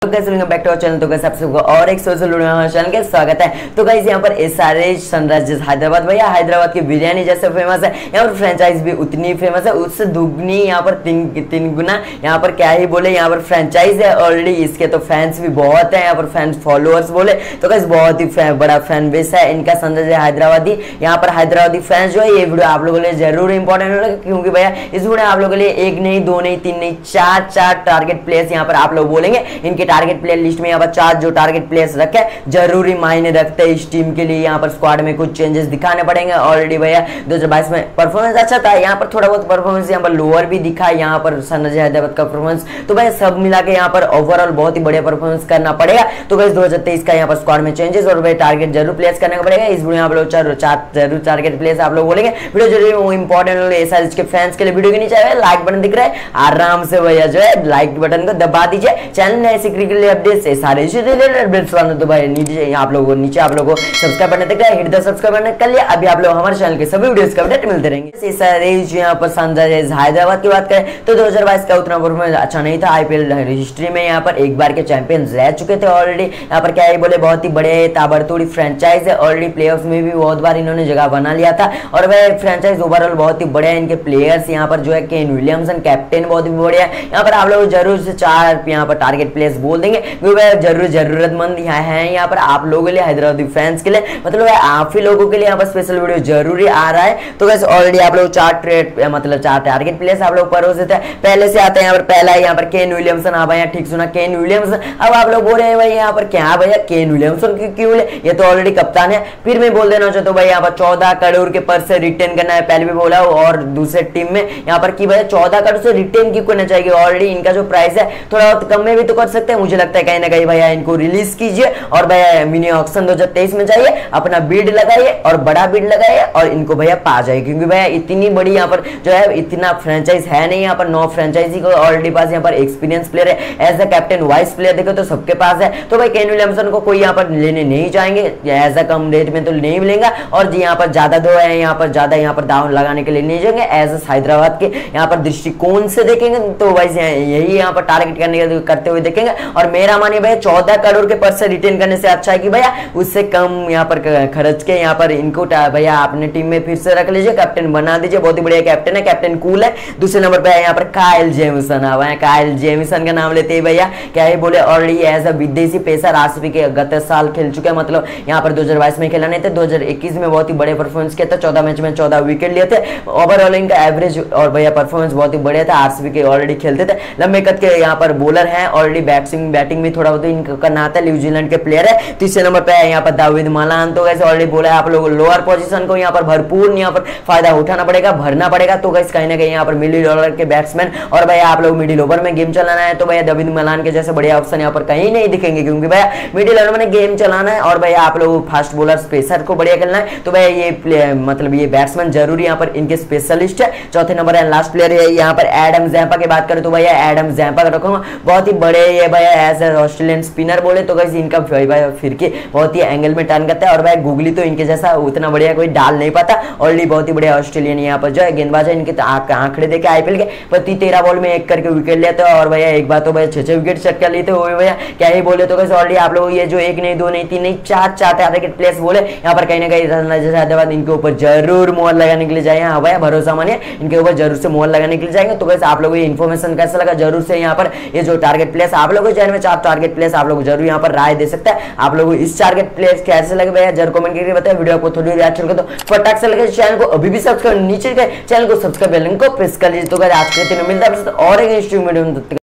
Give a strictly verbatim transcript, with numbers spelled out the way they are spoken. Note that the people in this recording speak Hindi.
Back to channel. तो गाइस आप सबको और एक सोशल चैनल के स्वागत है। तो गाइस यहाँ पर एसआरएच सनराइजर्स हैदराबाद, भैया हैदराबाद की बिरयानी जैसे फेमस है, यहाँ पर फ्रेंचाइज भी उतनी फेमस है, उससे दुगनी यहाँ पर तीन तीन गुना यहाँ पर क्या ही बोले, यहाँ पर फ्रेंचाइज है ऑलरेडी। इसके तो फैंस भी बहुत है, यहाँ पर फैंस फॉलोअर्स बोले तो गाइस बहुत ही बड़ा फैन बेस है इनका सनराइजर्स हैदराबादी। यहाँ पर हैदराबादी फैंस जो है ये वीडियो आप लोगों के लिए जरूर इंपॉर्टेंट होगा, क्योंकि भैया इस वीडियो आप लोगों के लिए एक नहीं, दो नहीं, तीन नहीं, चार चार टारगेट प्लेयर्स यहाँ पर आप लोग बोलेंगे। इनके टारगेट प्लेयर लिस्ट में यहाँ पर चार जो टारगेट प्लेयर्स रखे जरूरी मायने रखते हैं इस टीम के लिए। यहाँ पर स्क्वाड में कुछ चेंजेस दिखाने पड़ेंगे। ऑलरेडी भैया दो हज़ार बाईस में परफॉर्मेंस अच्छा था, यहाँ पर थोड़ा बहुत परफॉर्मेंस यहाँ पर लोअर भी दिखा है यहाँ पर सनराइजर्स हैदराबाद का परफॉर्मेंस। तो भाई सब मिला के यहाँ पर ओवरऑल बहुत ही बढ़िया परफॉर्मेंस करना पड़ेगा। तो भाई दो हज़ार तेईस का यहाँ पर स्क्वाड में चेंजेस और भाई टारगेट जरूर प्लेस करना पड़ेगा। इस वीडियो आप लोग चार जरूर टारगेट प्लेस आप लोग बोलेंगे। वीडियो जरूर इंपॉर्टेंट एसआरएच के फैंस के लिए वीडियो के नीचे लाइक बटन दिख रहा है, आराम से भैया जो है लाइक बटन को दबा दीजिए। चैनल में ऐसी क्रिकेट अपडेट्स सारे अपडेट्स वाले तो भाई नीचे आप लोगों को नीचे आप लोगों को सब्सक्राइब करने तक हिट द सब्सक्राइब करने कर लिया। अभी आप लोग हमारे चैनल के सभी वीडियोस का अपडेट मिलते रहेंगे। एसआरएच यहाँ पर सनराइजर्स हैदराबाद की बात करें तो दो हज़ार बाईस का उतना परफॉर्मेंस अच्छा नहीं था। आईपीएल हिस्ट्री में यहाँ पर एक बार के चैंपियन रह चुके थे ऑलरेडी। यहाँ पर क्या ही बोले बहुत ही बड़े ताबड़तोड़ी फ्रेंचाइज है ऑलरेडी। प्लेऑफ्स में भी बहुत बार इन्होंने जगह बना लिया था और वह फ्रेंचाइज ओवरऑल बहुत ही बढ़िया है। इनके प्लेयर्स यहाँ पर जो है केन विलियमसन कैप्टन बहुत ही बढ़िया है। यहाँ पर आप लोग जरूर से चार यहाँ पर टारगेट प्लेयर्स बोल देंगे, क्योंकि जरूर जरूरतमंद यहाँ है यहाँ पर आप लोगों के लिए, हैदराबादी फैंस के लिए, मतलब आप ही लोगों के लिए यहाँ पर स्पेशल वीडियो जरूरी आ रहा है। तो वैसे ऑलरेडी आप लोग चार ट्रेड मतलब चार टारगेट प्लेयर्स आप लोग परोस देते हैं। पहले से आते हैं यहाँ पर पहला यहाँ पर केन विलियमसन। हाँ भैया ठीक सुना, केन विलियमसन। अब आप लोग बोल रहे हैं भाई यहाँ पर क्या भैया केन विलियमसन क्यों बोले, ये तो ऑलरेडी कप्तान है। फिर मैं बोल देना चाहता हूँ भाई यहाँ पर चौदह करोड़ के पर से रिटेन करना है, पहले भी बोला और दूसरे टीम में यहाँ पर की भैया चौदह करोड़ से रिटेन क्यों करना चाहिए। ऑलरेडी इनका जो प्राइस है थोड़ा बहुत कम में भी तो कर सकते हैं, मुझे लगता है कहीं ना कहीं भैया इनको रिलीज कीजिए और भैया मिनी ऑक्शन दो हज़ार तेईस में जाइए, अपना बिड लगाइए और बड़ा बिड लगाइए और इनको भैया पा जाइए। क्योंकि भैया इतनी बड़ी यहाँ पर जो है इतना फ्रेंचाइज है नहीं, यहाँ पर नौ फ्रेंचाइजी को ऑलरेडी पास यहाँ पर एक्सपीरियंस प्लेयर है। As a captain vice player देखो तो सबके पास है। तो भाई केन विलियमसन को कोई यहाँ पर लेने नहीं चाहेंगे, एज अ कम रेट में तो नहीं मिलेगा और यहाँ पर ज्यादा दो है, यहाँ पर ज्यादा यहाँ पर दाव लगाने के लिए नहीं जाएंगे। एज अ हैदराबाद के यहाँ पर दृष्टिकोण से देखेंगे तो वैसे यही यहाँ पर टारगेट करने करते हुए देखेंगे। और मेरा मानिए भैया चौदह करोड़ के पर से रिटेन करने से अच्छा है कि भैया उससे कम यहाँ पर खर्च के यहाँ पर इनको भैया अपने टीम में फिर से रख लीजिए, कैप्टन बना दीजिए। बहुत ही बढ़िया कैप्टन है, कैप्टन कूल है। दूसरे नंबर पे यहाँ पर काइल जेमिसन। काइल जेमिसन का नाम लेते ही भैया क्या ही बोले ऑलरेडी एज अ विदेशी पेसर आरसीबी के गत साल खेल चुके हैं, मतलब यहाँ पर दो हज़ार बाईस में खेला नहीं थे, दो हज़ार इक्कीस में बहुत ही बड़े परफॉर्मेंस किया था। चौदह मैच में चौदह विकेट लिए थे। ओवरऑल इनका एवरेज और भैया परफॉर्मेंस बहुत ही बढ़िया था। आरसीबी के ऑलरेडी खेलते थे, लंबे कद के यहाँ पर बॉलर है ऑलरेडी। बैटिंग बैटिंग में थोड़ा बहुत इनका करना आता है, न्यूजीलैंड के प्लेयर है। तीसरे नंबर पे है यहाँ पर दाऊद मलान। तो वैसे ऑलरेडी बोला है आप लोगों लोअर पोजीशन को यहाँ पर भरपूर यहाँ पर फायदा उठाना पड़ेगा, भरना पड़ेगा। तो गाइस कहीं ना कहीं यहाँ पर मिडिल ऑर्डर के बैट्समैन और भैया आप लोग मिडिल ओवर में गेम चलाना है तो भैया दाऊद मलान के जैसे बढ़िया ऑप्शन यहाँ पर कहीं नहीं दिखेंगे, क्योंकि भैया मिडिल ऑर्डर में गेम चलाना है और भैया आप लोग फास्ट बॉलर पेसर को बढ़िया खेलना है। तो भैया ये मतलब ये बैट्समैन जरूरी यहाँ पर इनके स्पेशलिस्ट है। चौथे नंबर है लास्ट प्लेयर है यहाँ पर एडम ज़ैम्पा की बात करें तो भैया एडम ज़ैम्पा रखूंगा। बहुत ही बड़े ये भैया एज ए ऑस्ट्रेलियन स्पिनर बोले तो गाइस इनका फिरकी बहुत ही एंगल में टर्न करता है और भाई गूगली तो इनके जैसा उतना बढ़िया कोई डाल नहीं पाता। ऑलरेडी बहुत ही बढ़िया ऑस्ट्रेलियन यहाँ पर जो है गेंदबाज है। इनके आंकड़े देखे आईपीएल के प्रति तेरह बॉल में एक करके विकेट लेते हैं और भैया एक बात तो भैया छह छह विकेट सेट कर लेते हुए भैया क्या ही बोले तो ऑलरेडी आप लोग ये जो एक नहीं, दो नहीं, तीन नहीं, चार चार टारगेट प्लेयर्स बोले यहाँ पर कहीं ना कहीं सनराइजर्स हैदराबाद इनके ऊपर जरूर मोहर लगाने के लिए जाएंगे। हाँ भैया भरोसा मानिए इनके ऊपर जरूर से मोहर लगाने के लिए जाएंगे। तो वैसे आप लोगों को ये इन्फॉर्मेशन कैसा लगा जरूर से यहाँ पर ये जो टारगेट प्लेयर्स आप लोगों के चैनल में चार टारगेट प्लेयर्स आप लोग जरूर यहाँ पर राय दे सकते हैं। आप लोग इस टारगेट प्लेयर्स कैसे लगे भैया जरूर कमेंट करके बताएं। वीडियो आपको थोड़ी रिएक्शन कर दो फटाक से लगे, चैनल को अभी भी सब्सक्राइब नीचे चैनल को सब्सक्राइब लिंक को प्रेस कर लीजिए। तो आज के दिन मिलता है और एक इंस्ट्रूमेंट